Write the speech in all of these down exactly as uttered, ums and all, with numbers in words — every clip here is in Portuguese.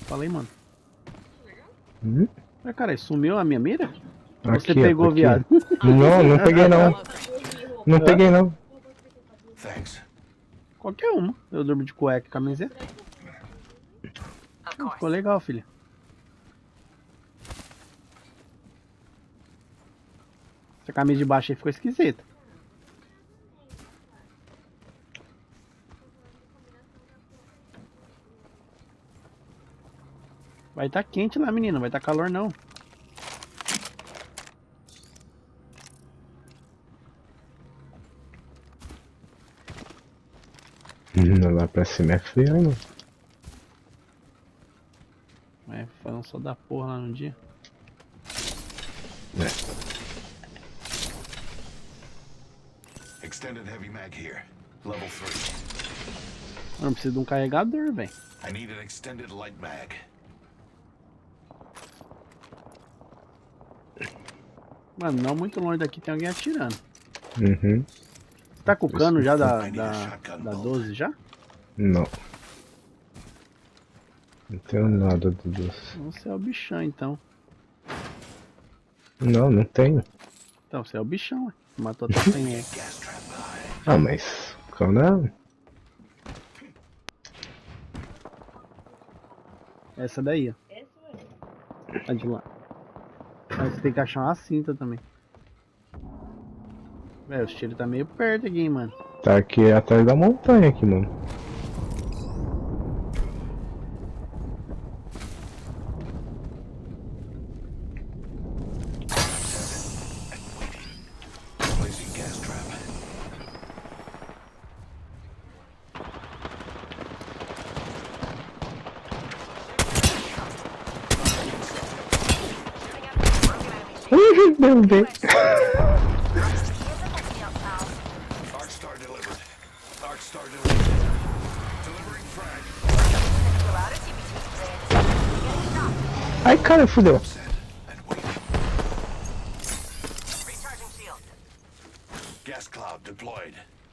Falei, mano. Hum? Mas, cara, sumiu a minha mira? Aqui, Você pegou, aqui. viado? Não, não peguei não. Não peguei não. Qualquer uma. Eu durmo de cueca e camiseta. Hum, ficou legal, filha. Essa camisa de baixo aí ficou esquisita. Vai tá quente lá, menina. Vai tá calor não. Hum, lá pra cima é frio, hein, mano? É, falando só da porra lá no dia. É. Extended heavy mag here. Level three. Eu não preciso de um carregador, velho. I need an extended light mag. Mano, não muito longe daqui tem alguém atirando. Uhum. Você tá com o cano já da, da, da doze já? Não. Não tenho nada do doce. Você é o bichão então. Não, não tenho. Então, você é o bichão, ué. Matou até sem ele. Ah, mas... Cano é... Essa daí, ó. Tá de lá. Mas você tem que achar uma cinta também. Velho, os tiros tá meio perto aqui, hein, mano. Tá aqui atrás da montanha aqui, mano. Placing gas trap. Ih, derrubei. Arcstar delivered. Arcstar delivered. Delivering frag. Ai, cara, fudeu. Set and waiting. Recharging shield. Gas cloud deployed.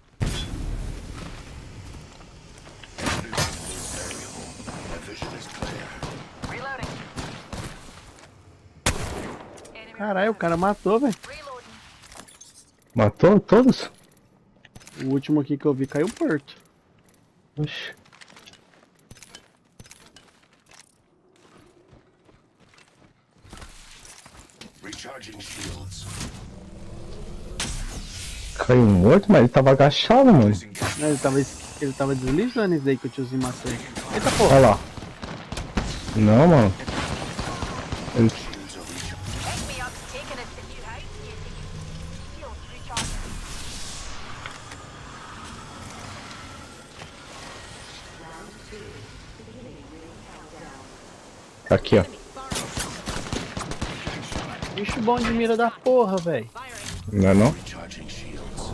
Introducing loose aerial. My vision is clear. Reloading. Caralho, o cara matou, velho. Reloading. Matou todos? O último aqui que eu vi caiu morto. Oxi. Recharging shields. Caiu morto, mas ele tava agachado, mano. Placing gas. Ele tava, ele tava deslizando isso daí que o tiozinho matou ele. Eita porra. Olha lá. Não, mano. Ele... Shields are recharged. Take me up, taking us to new heights. Shield recharging. Aqui, ó. Bicho bom de mira da porra, velho. Não é não? Recharging shields.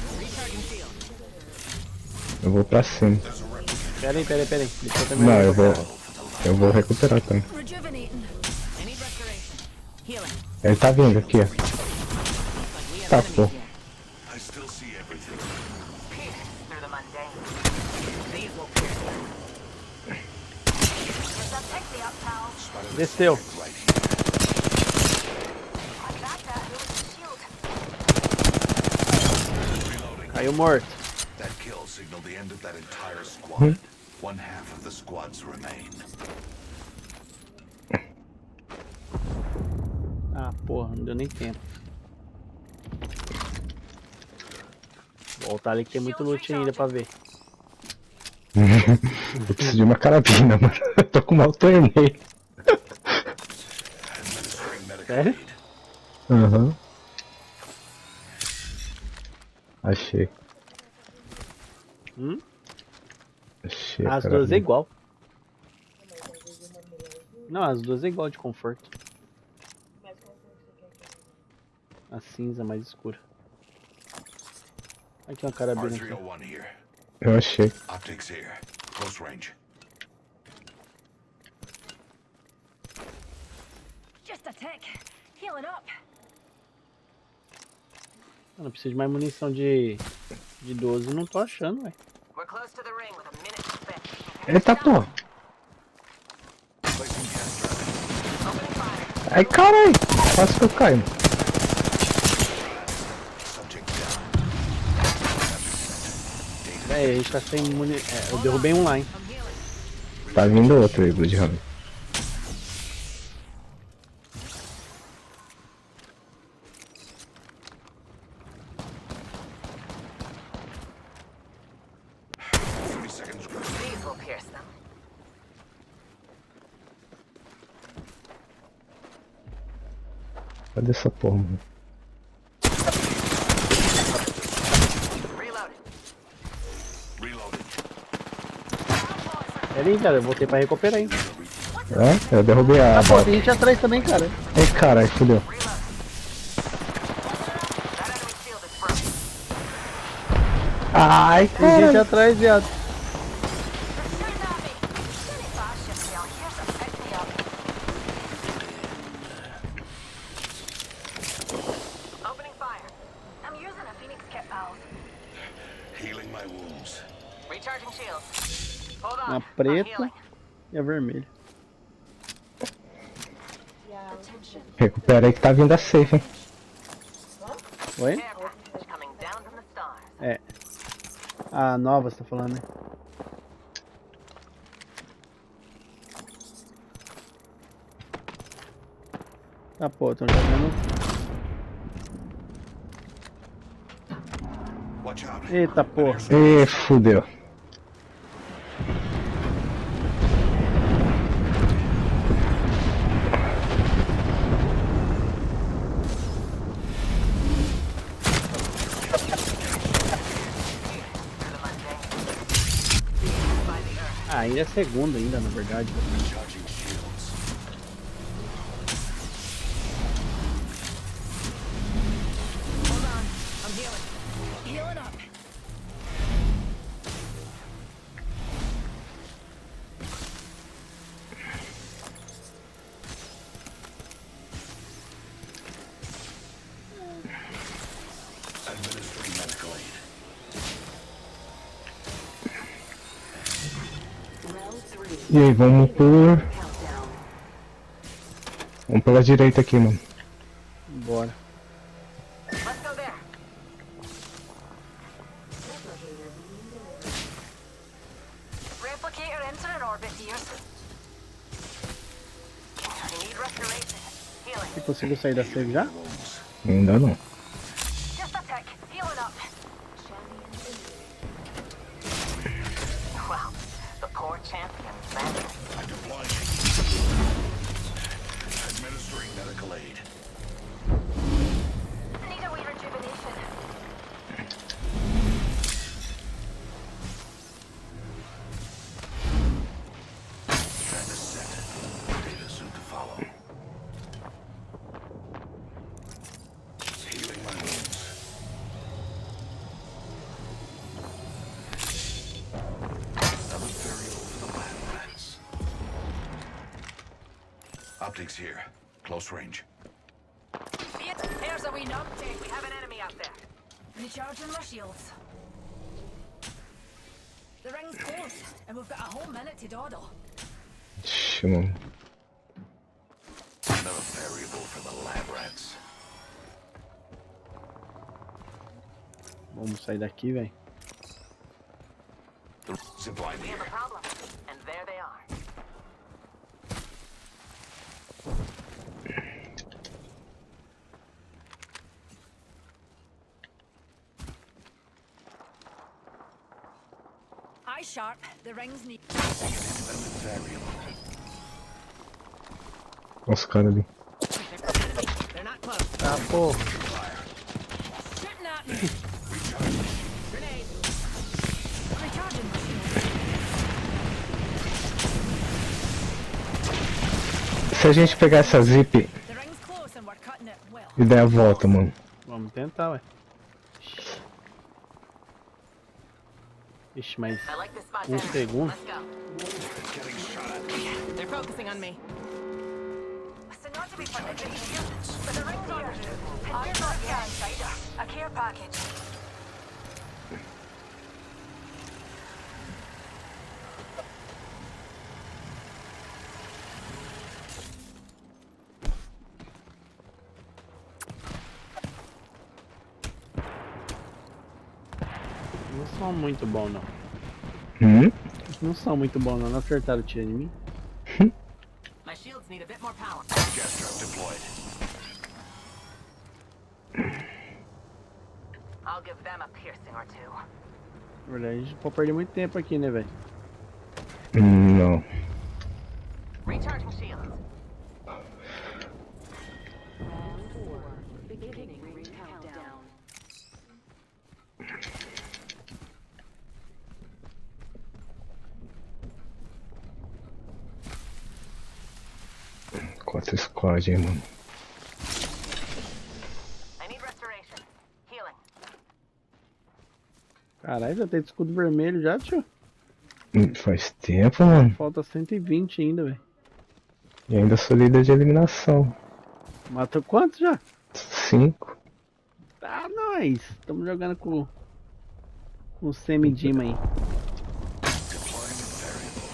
Eu vou pra cima. There's a replicator. Pera aí, pera aí, pera aí. Deixa eu terminar. Não, eu vou... Eu vou recuperar também. Rejuvenating. I need restoration. Healing. Ele tá vindo aqui, ó. Tá, pô. I still see everything. Pierce through the mundane. These will pierce you. There's a pixie up, pal. Desceu. Right here. I got that. It was a shield. Reloading. Caiu morto. That kill signaled the end of that entire squad. One half of the squads remain. Ah, porra, não deu nem tempo. Voltar ali que tem muito loot ainda pra ver. Eu preciso de uma carabina, mano. Eu tô com mal torneio. Administering medical Sério? aid. Aham. Achei. Hum? Achei. a As duas carabina. é igual. Não, as duas é igual de conforto. A cinza mais escura. Aqui uma R carabina three aqui. oh one here. Eu achei. Optics here. Close range. Just a tick. Healing up. Mano, eu preciso de mais munição de, de doze, não tô achando, velho. We're close to the ring with a minute to spare. Eita, pô. Ai, caralho. Quase que eu caio. É, a gente tá sem munição. É, eu derrubei um lá, hein. Tá vindo outro aí, Bloodhound. These will pierce them. Cadê essa porra, mano? Reloading. Reloading. Pera aí, cara, eu voltei pra recuperar, hein. É? Eu derrubei a Ah, pô, bota. tem gente atrás também, cara. Ai, caralho, fudeu. Reloading. That enemy shield is broken. Ai, Tem gente caralho. atrás, viado. Opening fire. I'm using a Phoenix kit, pals. Healing my wounds. Recharging shields. Hold on. A I'm preta healing. e a vermelha. Recupera aí que tá vindo a safe, hein? Oi? Care package coming down from the stars. É. A nova, você tá falando, né? Tá, pô, tão jogando. Watch out. Eita, porra. Ê, fudeu. Through the mundane. By the earth. Ah, ainda é segunda ainda, na verdade. Charging shields. Hold on. I'm healing. Healing up. Administering medical aid. E aí, vamos por... Vamos pela direita aqui, mano. Bora. Let's go there. Replicator enter in orbit here. I need restoration. Healing. Você conseguiu sair da save já? Ainda não. Just a tick. Healing up. Wow. The poor champions, man. I'm deploying. Administering medical aid. Need a wee rejuvenation. Trap is set. Data soon to follow. Healing my wounds. Another burial for the lab rats. Optics here. Close range. See it? There's a wee numpty. We have an enemy out there. Recharging my shields. The ring's close, and we've got a whole minute to dawdle. Ixi, mano. Another variable for the lab rats. Vamos sair daqui, velho. The zipline We here. have a problem. And there they are. Eye sharp, the ring's neat. Independent variable. Olha os caras ali. They're not close. Ah, porra. Shooting at me. Grenade. Recharging my shields. Se a gente pegar essa zip The ring's close, and we're cutting it well. e der a volta, mano. Vamos tentar, ué. Ixi, mas I like this spot um better. segundo. Let's go. Getting shot at. They're focusing on me. So not to be funny, but the ring's here. I'm not the insider. A care package. Não são muito bons não. Hum? Não são muito bons não, não acertaram o tiro em mim. My shields need a bit more power. Gas trap deployed. I'll give them a piercing or two. Na verdade, a gente pode perder muito tempo aqui, né, velho? Hum, não. Recharging shields. Quatro squad, hein, mano. I need restoration. Healing. Caralho, já tem escudo vermelho já, tio. Hum, Faz tempo, mano. Falta cento e vinte ainda, velho. E ainda sou líder de eliminação. Matou quantos já? Cinco. Tá, nós. Estamos jogando com com o semi-dim aí. Deploying variable.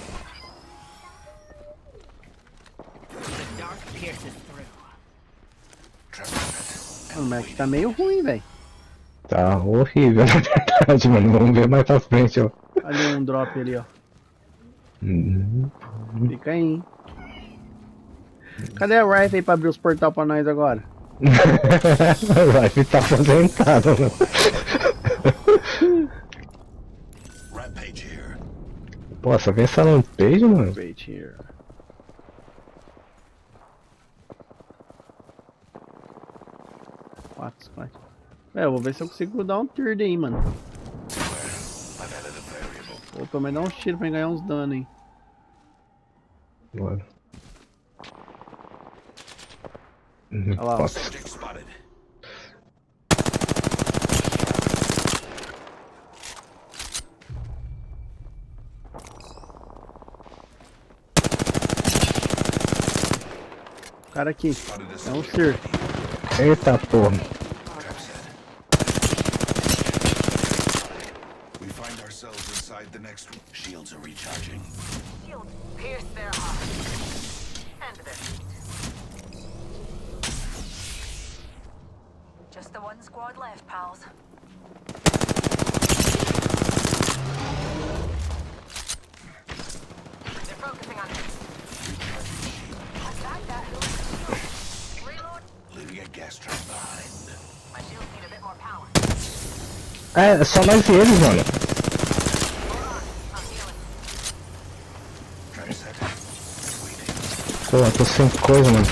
The dark pierces through. Trap set. Mano, mas aqui tá meio ruim, velho. Tá horrível, na verdade, mano. Vamos ver mais pra frente, ó. Olha um drop ali, ó. Hum. Fica aí, hein. Cadê a Rife aí pra abrir os portal pra nós agora? O Rife tá aposentado, mano. Rampage here. Pô, só vem essa Rampage, mano. Wait here. Quatro, quatro. É, eu vou ver se eu consigo dar um turd aí, mano. I've added a variable. Ou pelo menos dar uns tiros pra ganhar uns danos, hein. Bora. Olha lá, ó. Posso. Subject spotted. O cara aqui. Spotted a É um subject. Sir. Eita porra. Trap set. We find ourselves inside the next room. Shields are recharging. Shields pierce their hearts. And their feet. Just the one squad left, pals. They're focusing on it. Attack that hill. Reload. Leaving a gas trap behind. My shields need a bit more power. É, só nós e eles, mano. Hold on. I'm healing. Trap set. Waiting. Pô, eu tô sem coisa, mano.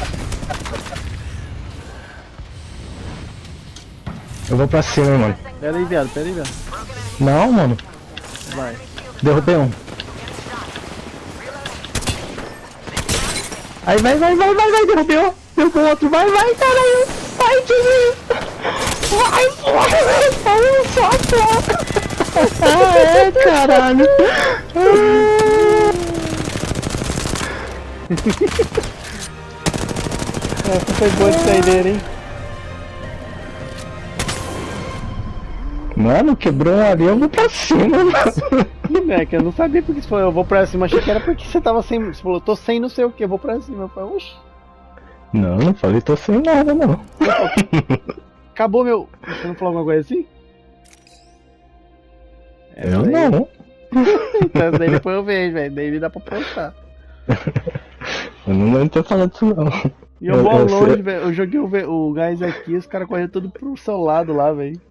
Eu vou pra cima, mano. Pera aí, viado, pera aí, viado. Não, mano. Vai. Derrubei um. Aí vai, vai, vai, vai, vai, derrubei um. Derrubou outro, vai, vai, caralho. Vai, Tizinho. Vai, vai, vai, vai, só, só. Ah, é, caralho. Essa foi boa de saideira, hein. Mano, quebrou um ali, eu vou pra cima, mano. É que eu não sabia porque você falou, eu vou pra cima, achei que era porque você tava sem. Você falou, tô sem não sei o que, eu vou pra cima. Eu falei, oxi. Não, não falei tô sem nada, não. Acabou meu. Você não falou alguma coisa assim? Essa Eu daí- não. Então essa daí depois eu vejo, velho. Daí dá pra postar. Eu não lembro de ter falado isso, não. E eu Eu- vou eu longe, sei- velho. Eu joguei o, ve- o gás aqui, os caras correram tudo pro seu lado lá, velho.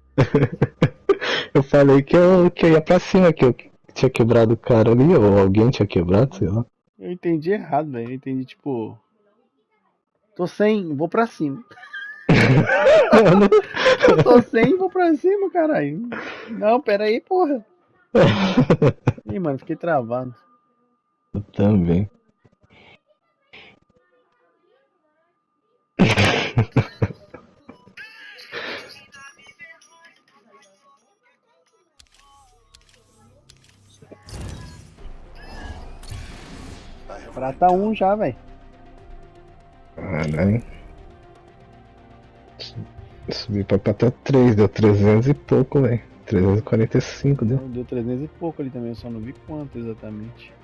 Eu falei que eu, que eu ia pra cima, que eu tinha quebrado o cara ali, ou alguém tinha quebrado, sei lá. Eu entendi errado, velho. Eu entendi, tipo. Tô sem, vou pra cima. Eu tô sem, vou pra cima, caralho. Não, pera aí, porra. Ih, mano, fiquei travado. Eu também. Prata um já, velho. Caralho. Subi pra prata três, deu trezentos e pouco, velho. trezentos e quarenta e cinco deu. Deu trezentos e pouco ali também, eu só não vi quanto exatamente.